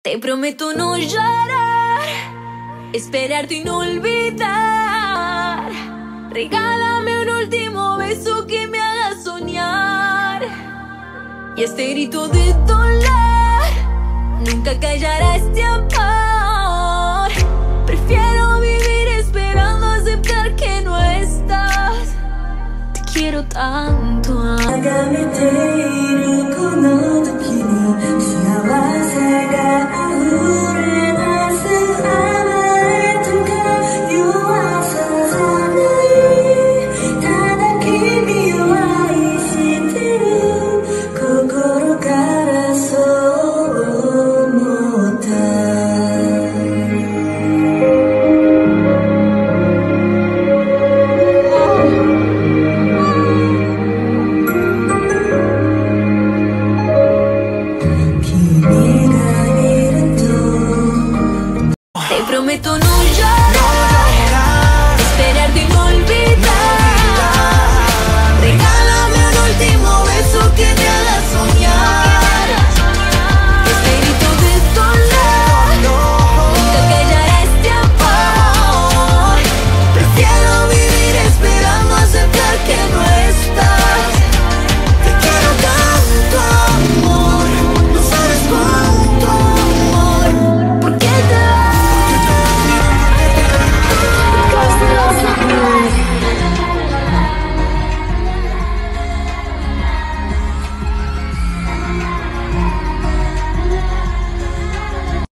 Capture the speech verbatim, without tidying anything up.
Te prometo no llorar, esperarte y no olvidar. Regálame un último beso que me haga soñar. Y este grito de dolor nunca callará este amor. Prefiero vivir esperando aceptar que no estás. Te quiero tanto. Te prometo no llorar.